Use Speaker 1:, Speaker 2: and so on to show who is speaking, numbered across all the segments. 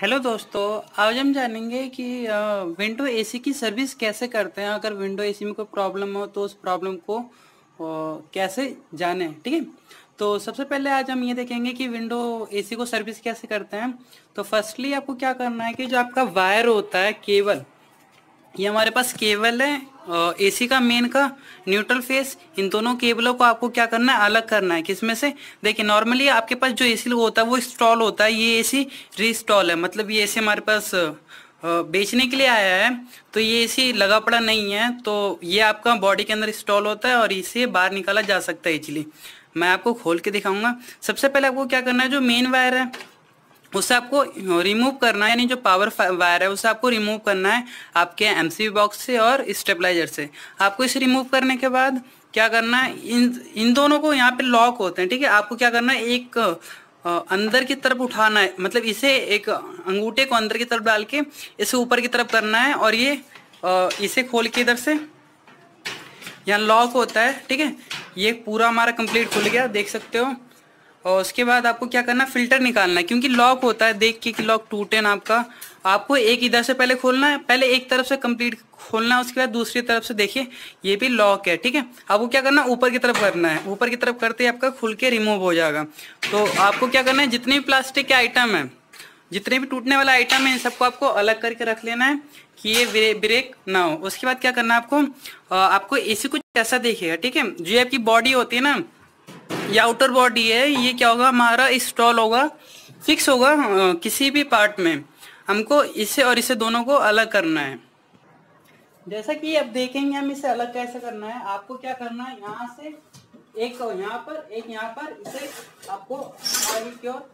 Speaker 1: Hello दोस्तों। आज हम जानेंगे कि विंडो एसी की सर्विस कैसे करते हैं। अगर विंडो एसी में कोई प्रॉब्लम हो तो उस प्रॉब्लम को कैसे जाने। ठीक है, तो सबसे पहले आज हम ये देखेंगे कि विंडो एसी को सर्विस कैसे करते हैं। तो फर्स्टली आपको क्या करना है कि जो आपका वायर होता है, केबल, ये हमारे पास केबल है एसी का, मेन का, न्यूट्रल फेस। इन दोनों केबलों को आपको क्या करना है, अलग करना है। किसमें से? देखिए, नॉर्मली आपके पास जो एसी होता है वो इंस्टॉल होता है, ये एसी रीइंस्टॉल है। मतलब ये एसी हमारे पास बेचने के लिए आया है, तो ये एसी लगा पड़ा नहीं है। तो ये आपका बॉडी के अंदर इंस्टॉल होता है और इसे बाहर निकाला जा सकता है इजीली। मैं आपको खोल के दिखाऊंगा। सबसे पहले आपको क्या करना है, जो मेन वायर है उसे आपको रिमूव करना है, यानी जो पावर वायर है उसे आपको रिमूव करना है आपके एमसीबी बॉक्स से और स्टेबलाइजर से। आपको इसे रिमूव करने के बाद क्या करना है, इन दोनों को, यहाँ पे लॉक होते हैं, ठीक है। आपको क्या करना है, एक अंदर की तरफ उठाना है, मतलब इसे एक अंगूठे को अंदर की तरफ डाल के इसे ऊपर की तरफ करना है, और ये इसे खोल के इधर से यहाँ लॉक होता है, ठीक है। ये पूरा हमारा कंप्लीट खुल गया, देख सकते हो। और उसके बाद आपको क्या करना है, फिल्टर निकालना है, क्योंकि लॉक होता है, देख के कि लॉक टूटे ना आपका। आपको एक इधर से पहले खोलना है, पहले एक तरफ से कंप्लीट खोलना है, उसके बाद दूसरी तरफ से। देखिए ये भी लॉक है, ठीक है। आपको क्या करना है, ऊपर की तरफ करना है, ऊपर की तरफ करते ही आपका खुल के रिमूव हो जाएगा। तो आपको क्या करना है, जितने भी प्लास्टिक के आइटम है, जितने भी टूटने वाला आइटम है, इन सबको आपको अलग करके रख लेना है कि ये ब्रेक ना हो। उसके बाद क्या करना है आपको, आपको एसी कुछ ऐसा दिखेगा, ठीक है। जो आपकी बॉडी होती है ना, ये आउटर बॉडी है, ये क्या होगा, हमारा इंस्टॉल होगा, फिक्स होगा किसी भी पार्ट में। हमको इसे और इसे दोनों को अलग करना है। जैसा कि अब देखेंगे हम इसे अलग कैसे करना है। आपको क्या करना है, यहाँ से एक यहाँ पर, एक यहाँ पर, इसे आपको आगे की ओर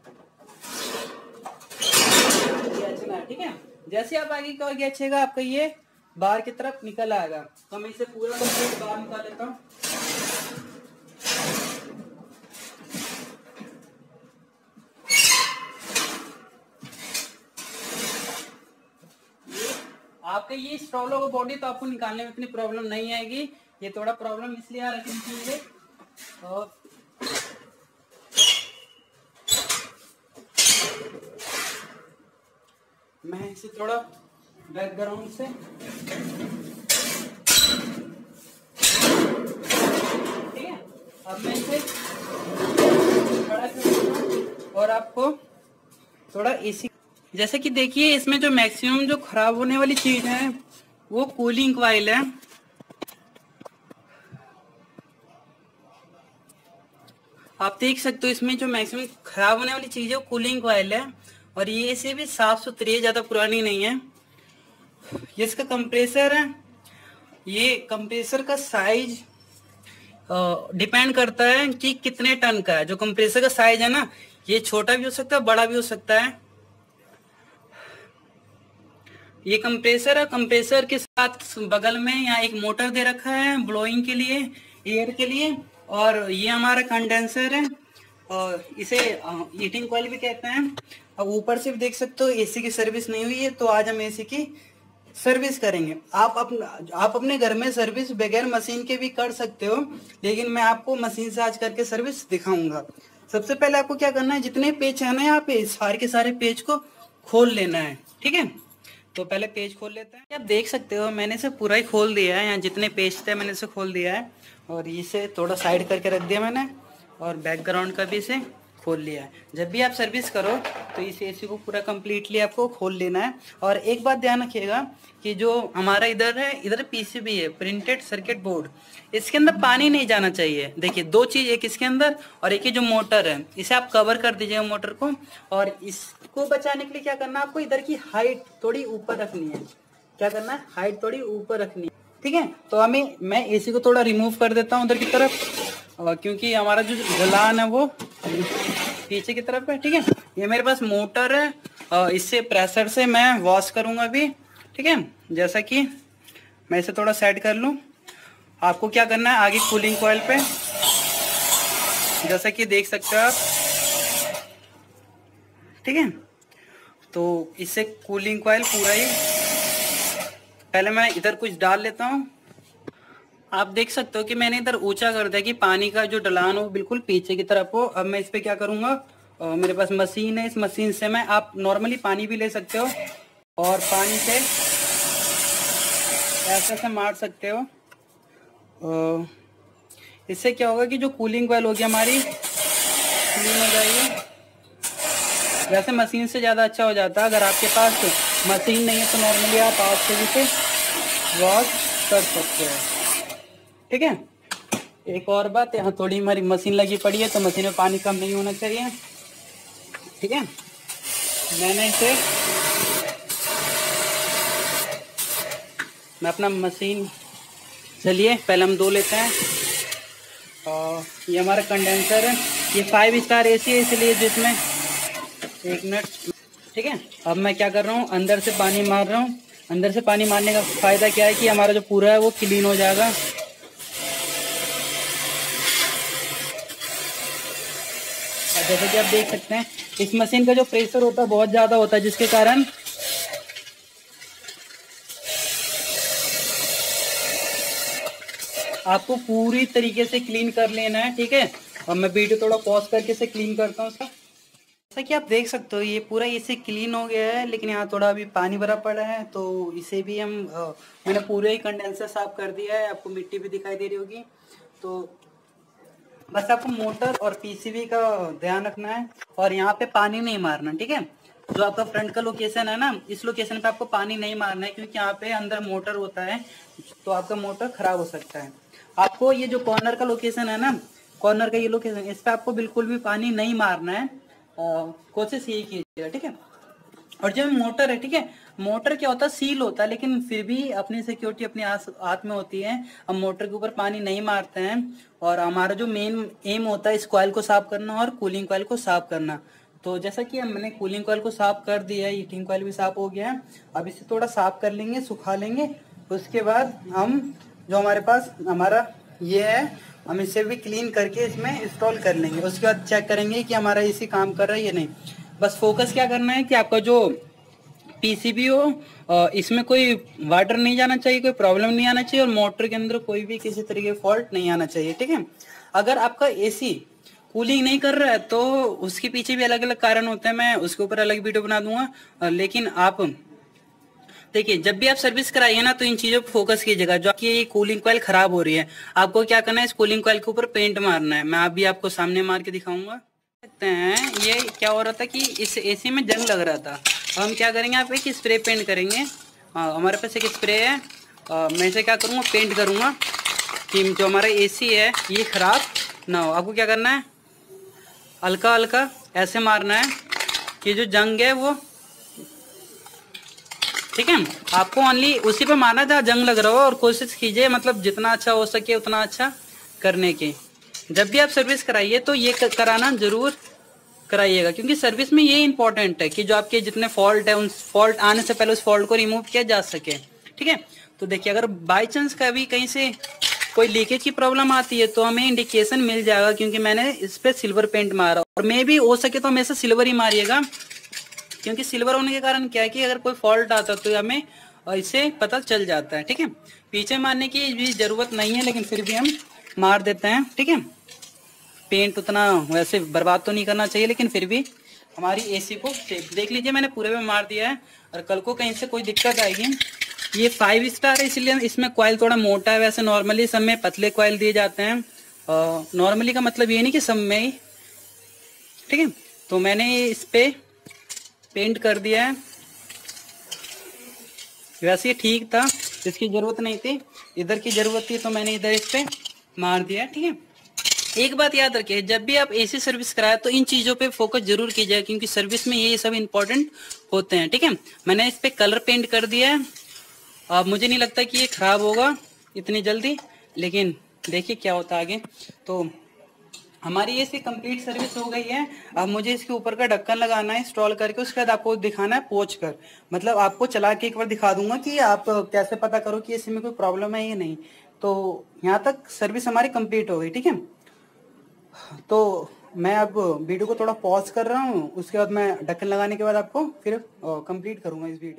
Speaker 1: खींचना है, ठीक है। जैसे आप आगे की ओर खींचेगा, आपका ये बाहर की तरफ निकल आएगा। तो मैं इसे पूरा कंप्लीट बाहर निकाल लेता हूँ। आपका ये इंस्टॉल होगा बॉडी, तो आपको निकालने में इतनी प्रॉब्लम नहीं आएगी। ये थोड़ा प्रॉब्लम इसलिए आ रही है, और मैं इसे थोड़ा बैकग्राउंड से, ठीक है। अब मैं इसे खड़ा कर और आपको थोड़ा एसी, जैसे कि देखिए इसमें जो मैक्सिमम जो खराब होने वाली चीज है वो कूलिंग कॉइल है। आप देख सकते हो इसमें जो मैक्सिमम खराब होने वाली चीज है वो कूलिंग कॉइल है, और ये इसे भी साफ सुथरी है, ज्यादा पुरानी नहीं है। ये इसका कंप्रेसर है। ये कंप्रेसर का साइज डिपेंड करता है कि कितने टन का है। जो कंप्रेसर का साइज है ना, ये छोटा भी हो सकता है, बड़ा भी हो सकता है। ये कंप्रेसर है। कंप्रेसर के साथ बगल में यहाँ एक मोटर दे रखा है ब्लोइंग के लिए, एयर के लिए। और ये हमारा कंडेंसर है, और इसे हीटिंग कॉइल भी कहते हैं। अब ऊपर से भी देख सकते हो एसी की सर्विस नहीं हुई है, तो आज हम एसी की सर्विस करेंगे। आप अपने घर में सर्विस बगैर मशीन के भी कर सकते हो, लेकिन मैं आपको मशीन से आज करके सर्विस दिखाऊंगा। सबसे पहले आपको क्या करना है, जितने पेज है ना यहाँ पे, सारे के सारे पेज को खोल लेना है, ठीक है। तो पहले पेज खोल लेते हैं। आप देख सकते हो मैंने इसे पूरा ही खोल दिया है, यहाँ जितने पेज थे मैंने इसे खोल दिया है, और इसे थोड़ा साइड करके रख दिया मैंने, और बैकग्राउंड का भी इसे खोल लिया है। जब भी आप सर्विस करो तो इस एसी को पूरा कंप्लीटली आपको खोल लेना है। और एक बात ध्यान रखिएगा कि जो हमारा इधर है, इधर पीसीबी है, प्रिंटेड सर्किट बोर्ड, इसके अंदर पानी नहीं जाना चाहिए। देखिए दो चीज, एक इसके अंदर और एक ये जो मोटर है, इसे आप कवर कर दीजिएगा मोटर को। और इसको बचाने के लिए क्या करना है, आपको इधर की हाइट थोड़ी ऊपर रखनी है। क्या करना है, हाइट थोड़ी ऊपर रखनी है, ठीक है। तो मैं एसी को थोड़ा रिमूव कर देता हूँ उधर की तरफ, क्योंकि हमारा जो ढलान है वो पीछे की तरफ है, ठीक है। ये मेरे पास मोटर है, इससे प्रेशर से मैं वॉश करूंगा अभी, ठीक है। जैसा कि मैं इसे थोड़ा सेट कर लूं। आपको क्या करना है, आगे कूलिंग कॉइल पे, जैसा कि देख सकते हो आप, ठीक है। तो इससे कूलिंग कॉइल पूरा ही, पहले मैं इधर कुछ डाल लेता हूँ। आप देख सकते हो कि मैंने इधर ऊंचा कर दिया कि पानी का जो ढलान हो बिल्कुल पीछे की तरफ हो। अब मैं इस पे क्या करूंगा, मेरे पास मशीन है, इस मशीन से मैं, आप नॉर्मली पानी भी ले सकते हो और पानी से ऐसे से मार सकते हो। इससे क्या होगा कि जो कूलिंग कॉइल होगी हमारी क्लीन हो जाएगी। वैसे मशीन से ज़्यादा अच्छा हो जाता है। अगर आपके पास मशीन नहीं है तो नॉर्मली आप हाथ से भी से वॉश कर सकते हो। ठीक है, एक और बात, यहाँ थोड़ी हमारी मशीन लगी पड़ी है तो मशीन में पानी कम नहीं होना चाहिए। ठीक है, मैंने इसे, मैं अपना मशीन, चलिए पहले हम धो लेते हैं। ये हमारा कंडेंसर है, ये 5 स्टार एसी है इसलिए जिसमें, एक मिनट। ठीक है, अब मैं क्या कर रहा हूँ, अंदर से पानी मार रहा हूँ। अंदर से पानी मारने का फ़ायदा क्या है कि हमारा जो पूरा है वो क्लीन हो जाएगा। जैसे कि आप देख सकते हैं इस मशीन का जो प्रेशर होता है बहुत ज़्यादा होता है, जिसके कारण आपको पूरी तरीके से क्लीन कर लेना है। ठीक है, अब मैं वीडियो थोड़ा पॉज करके इसे क्लीन करता हूँ उसका। जैसा कि आप देख सकते हो ये पूरा इसे क्लीन हो गया है, लेकिन यहाँ थोड़ा अभी पानी भरा पड़ा है तो इसे भी हम मैंने पूरे ही कंडेंसर साफ कर दिया है। आपको मिट्टी भी दिखाई दे रही होगी। तो बस आपको मोटर और पीसीबी का ध्यान रखना है और यहाँ पे पानी नहीं मारना। ठीक है, जो आपका फ्रंट का लोकेशन है ना, इस लोकेशन पे आपको पानी नहीं मारना है क्योंकि यहाँ पे अंदर मोटर होता है तो आपका मोटर खराब हो सकता है। आपको ये जो कॉर्नर का लोकेशन है ना, कॉर्नर का ये लोकेशन, इस पे आपको बिल्कुल भी पानी नहीं मारना है। कोशिश यही कीजिएगा। ठीक है, और जो मोटर है, ठीक है, मोटर क्या होता है, सील होता है, लेकिन फिर भी अपनी सिक्योरिटी अपने हाथ में होती है। हम मोटर के ऊपर पानी नहीं मारते हैं और हमारा जो मेन एम होता है इस कॉइल को साफ करना और कूलिंग कॉइल को साफ करना। तो जैसा कि हमने कूलिंग कॉइल को साफ कर दिया है, हीटिंग कॉइल भी साफ हो गया है। अब इसे थोड़ा साफ कर लेंगे, सुखा लेंगे। उसके बाद हम जो हमारे पास हमारा ये है, हम इसे भी क्लीन करके इसमें इंस्टॉल कर लेंगे। उसके बाद चेक करेंगे कि हमारा एसी काम कर रहा है या नहीं। बस फोकस क्या करना है कि आपका जो पीसीबी हो इसमें कोई वाटर नहीं जाना चाहिए, कोई प्रॉब्लम नहीं आना चाहिए और मोटर के अंदर कोई भी किसी तरीके का फॉल्ट नहीं आना चाहिए। ठीक है, अगर आपका एसी कूलिंग नहीं कर रहा है तो उसके पीछे भी अलग अलग कारण होते हैं, मैं उसके ऊपर अलग वीडियो बना दूंगा। लेकिन आप देखिए, जब भी आप सर्विस कराइए ना तो इन चीजों पर फोकस कीजिएगा। जो आपकी ये कूलिंग कॉइल खराब हो रही है, आपको क्या करना है, इस कूलिंग कॉइल के ऊपर पेंट मारना है। मैं अभी आपको सामने मार के दिखाऊंगा। सकते हैं ये क्या हो रहा था कि इस एसी में जंग लग रहा था। हम क्या करेंगे, आप एक स्प्रे पेंट करेंगे। हमारे पास एक स्प्रे है, मैं इसे क्या करूँगा, पेंट करूँगा कि जो हमारा एसी है ये खराब ना हो। आपको क्या करना है, हल्का हल्का ऐसे मारना है कि जो जंग है वो, ठीक है, आपको ओनली उसी पे मारना जहाँ जंग लग रहा हो और कोशिश कीजिए मतलब जितना अच्छा हो सके उतना अच्छा करने की। जब भी आप सर्विस कराइए तो ये कराना जरूर कराइएगा, क्योंकि सर्विस में ये इंपॉर्टेंट है कि जो आपके जितने फॉल्ट है उन फॉल्ट आने से पहले उस फॉल्ट को रिमूव किया जा सके। ठीक है, तो देखिए अगर बाई चांस कभी कहीं से कोई लीकेज की प्रॉब्लम आती है तो हमें इंडिकेशन मिल जाएगा, क्योंकि मैंने इस पे सिल्वर पेंट मारा। और मे भी हो सके तो हमेशा सिल्वर ही मारिएगा, क्योंकि सिल्वर होने के कारण क्या है कि अगर कोई फॉल्ट आता तो हमें इससे पता चल जाता है। ठीक है, पीछे मारने की भी जरूरत नहीं है लेकिन फिर भी हम मार देते हैं। ठीक है, पेंट उतना वैसे बर्बाद तो नहीं करना चाहिए, लेकिन फिर भी हमारी एसी को देख लीजिए मैंने पूरे में मार दिया है। और कल को कहीं से कोई दिक्कत आएगी, ये 5 स्टार है इसलिए इसमें कॉइल थोड़ा मोटा है। वैसे नॉर्मली सब में पतले कॉइल दिए जाते हैं। नॉर्मली का मतलब ये नहीं कि सब में ही। ठीक है, तो मैंने इस पे पेंट कर दिया है। वैसे ये ठीक था, इसकी जरूरत नहीं थी, इधर की जरूरत थी तो मैंने इधर इस पे मार दिया। ठीक है, एक बात याद रखिए, जब भी आप एसी सर्विस कराए तो इन चीजों पे फोकस जरूर कीजिए, क्योंकि सर्विस में ये सब इंपॉर्टेंट होते हैं। ठीक है, मैंने इस पे कलर पेंट कर दिया है। अब मुझे नहीं लगता कि ये खराब होगा इतनी जल्दी, लेकिन देखिए क्या होता है आगे। तो हमारी एसी कंप्लीट सर्विस हो गई है। अब मुझे इसके ऊपर का ढक्कन लगाना है इंस्टॉल करके, उसके बाद आपको दिखाना है पोंछ कर, मतलब आपको चला के एक बार दिखा दूंगा कि आप कैसे पता करो कि एसी में कोई प्रॉब्लम है या नहीं। तो यहाँ तक सर्विस हमारी कंप्लीट हो गई। ठीक है, तो मैं अब वीडियो को थोड़ा पॉज कर रहा हूँ, उसके बाद मैं ढक्कन लगाने के बाद आपको फिर कंप्लीट करूंगा इस वीडियो को।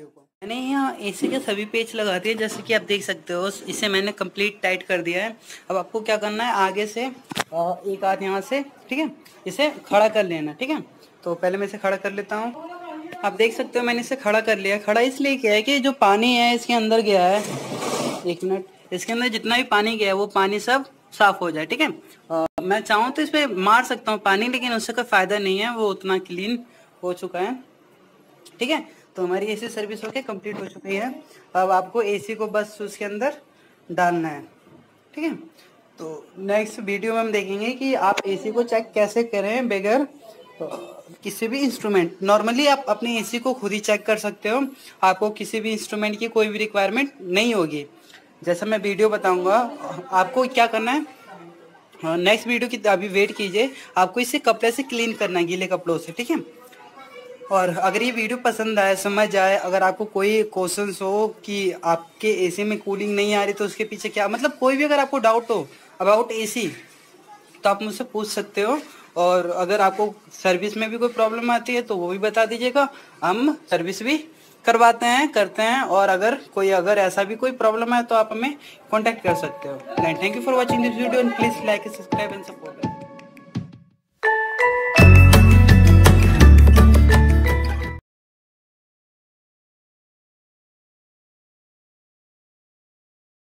Speaker 1: मैंने यहाँ एसी के सभी पेच लगा दिए, जैसे कि आप देख सकते हो। इसे मैंने कंप्लीट टाइट कर दिया है। अब आपको क्या करना है, आगे से एक हाथ यहाँ से, ठीक है, इसे खड़ा कर लेना, ठीक है। तो पहले मैं इसे खड़ा कर लेता हूँ। आप देख सकते हो मैंने इसे खड़ा कर लिया। खड़ा इसलिए किया है कि जो पानी है इसके अंदर गया है, एक मिनट, इसके अंदर जितना भी पानी गया है वो पानी सब साफ हो जाए, ठीक है। मैं चाहूँ तो इस पर मार सकता हूँ पानी, लेकिन उससे कोई फायदा नहीं है, वो उतना क्लीन हो चुका है, ठीक है। तो हमारी एसी सर्विस होके कंप्लीट हो चुकी है। अब आपको एसी को बस उसके अंदर डालना है, ठीक है। तो नेक्स्ट वीडियो में हम देखेंगे कि आप एसी को चेक कैसे करें बगैर किसी भी इंस्ट्रूमेंट। नॉर्मली आप अपने एसी को खुद ही चेक कर सकते हो, आपको किसी भी इंस्ट्रूमेंट की कोई भी रिक्वायरमेंट नहीं होगी। जैसा मैं वीडियो बताऊंगा आपको क्या करना है। नेक्स्ट वीडियो की अभी वेट कीजिए। आपको इसे कपड़े से क्लीन करना है, गीले कपड़ों से, ठीक है। और अगर ये वीडियो पसंद आए, समझ आए, अगर आपको कोई क्वेश्चंस हो कि आपके एसी में कूलिंग नहीं आ रही तो उसके पीछे क्या, मतलब कोई भी अगर आपको डाउट हो अबाउट एसी तो आप मुझसे पूछ सकते हो। और अगर आपको सर्विस में भी कोई प्रॉब्लम आती है तो वो भी बता दीजिएगा, हम सर्विस भी करवाते हैं, करते हैं। और अगर ऐसा भी कोई प्रॉब्लम है तो आप हमें कांटेक्ट कर सकते हो। Thank you for watching this video and please like, subscribe and support.